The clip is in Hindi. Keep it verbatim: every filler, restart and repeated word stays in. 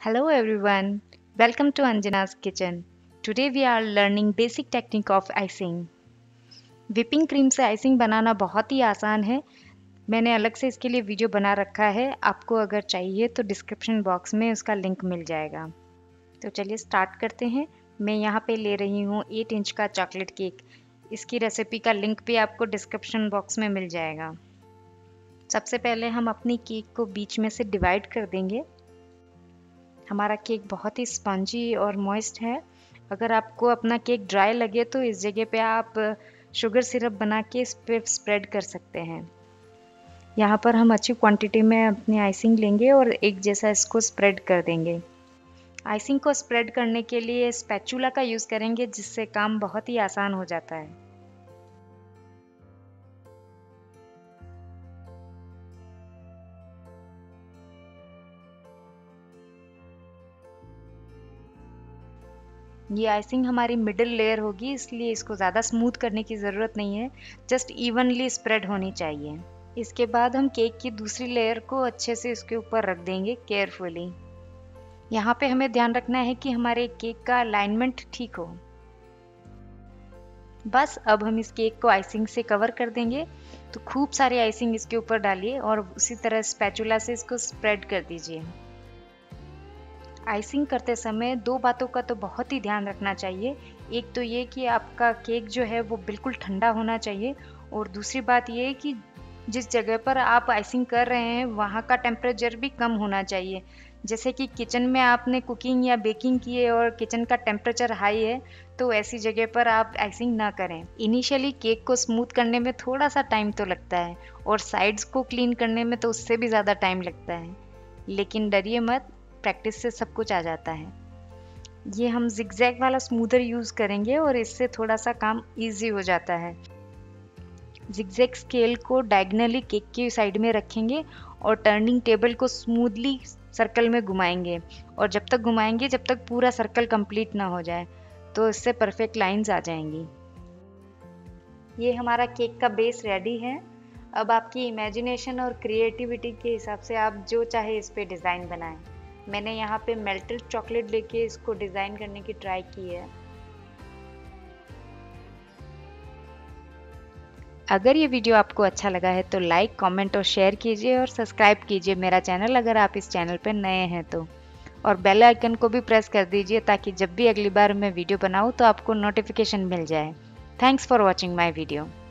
Hello everyone, welcome to Anjana's kitchen. Today we are learning basic technique of icing. Whipping cream से आइसिंग बनाना बहुत ही आसान है। मैंने अलग से इसके लिए वीडियो बना रखा है, आपको अगर चाहिए तो डिस्क्रिप्शन बॉक्स में उसका लिंक मिल जाएगा। तो चलिए स्टार्ट करते हैं। मैं यहाँ पे ले रही हूँ एट इंच का चॉकलेट केक। इसकी रेसिपी का लिंक भी आपको डिस्क्रिप्शन बॉक्स में मिल जाएगा। सबसे पहले हम अपनी केक को बीच में से डिवाइड कर देंगे। हमारा केक बहुत ही स्पंजी और मॉइस्ट है। अगर आपको अपना केक ड्राई लगे तो इस जगह पे आप शुगर सिरप बना के इस पे स्प्रेड कर सकते हैं। यहाँ पर हम अच्छी क्वांटिटी में अपनी आइसिंग लेंगे और एक जैसा इसको स्प्रेड कर देंगे। आइसिंग को स्प्रेड करने के लिए स्पैचुला का यूज़ करेंगे, जिससे काम बहुत ही आसान हो जाता है। ये आइसिंग हमारी मिडिल लेयर होगी, इसलिए इसको ज़्यादा स्मूथ करने की ज़रूरत नहीं है, जस्ट इवनली स्प्रेड होनी चाहिए। इसके बाद हम केक की दूसरी लेयर को अच्छे से इसके ऊपर रख देंगे केयरफुली। यहाँ पे हमें ध्यान रखना है कि हमारे केक का अलाइनमेंट ठीक हो। बस अब हम इस केक को आइसिंग से कवर कर देंगे। तो खूब सारी आइसिंग इसके ऊपर डालिए और उसी तरह स्पैचुला से इसको स्प्रेड कर दीजिए। आइसिंग करते समय दो बातों का तो बहुत ही ध्यान रखना चाहिए। एक तो ये कि आपका केक जो है वो बिल्कुल ठंडा होना चाहिए, और दूसरी बात ये है कि जिस जगह पर आप आइसिंग कर रहे हैं वहाँ का टेम्परेचर भी कम होना चाहिए। जैसे कि किचन में आपने कुकिंग या बेकिंग की है और किचन का टेम्परेचर हाई है, तो ऐसी जगह पर आप आइसिंग ना करें। इनिशियली केक को स्मूथ करने में थोड़ा सा टाइम तो लगता है, और साइड्स को क्लीन करने में तो उससे भी ज़्यादा टाइम लगता है, लेकिन डरिए मत, प्रैक्टिस से सब कुछ आ जाता है। ये हम जिगजैग वाला स्मूदर यूज़ करेंगे और इससे थोड़ा सा काम इजी हो जाता है। जिगजैग स्केल को डायगनली केक की साइड में रखेंगे और टर्निंग टेबल को स्मूथली सर्कल में घुमाएंगे, और जब तक घुमाएंगे जब तक पूरा सर्कल कंप्लीट ना हो जाए, तो इससे परफेक्ट लाइंस आ जाएंगी। ये हमारा केक का बेस रेडी है। अब आपकी इमेजिनेशन और क्रिएटिविटी के हिसाब से आप जो चाहे इस पे डिज़ाइन बनाएं। मैंने यहाँ पे मेल्टेड चॉकलेट लेके इसको डिज़ाइन करने की ट्राई की है। अगर ये वीडियो आपको अच्छा लगा है तो लाइक, कमेंट और शेयर कीजिए, और सब्सक्राइब कीजिए मेरा चैनल अगर आप इस चैनल पर नए हैं तो, और बेल आइकन को भी प्रेस कर दीजिए ताकि जब भी अगली बार मैं वीडियो बनाऊँ तो आपको नोटिफिकेशन मिल जाए। Thanks for watching my video.